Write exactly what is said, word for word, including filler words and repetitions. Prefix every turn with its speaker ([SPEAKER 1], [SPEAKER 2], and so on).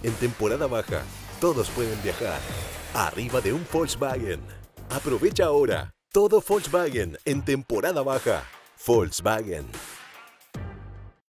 [SPEAKER 1] En temporada baja, todos pueden viajar. Arriba de un Volkswagen. Aprovecha ahora. Todo Volkswagen en temporada baja. Volkswagen.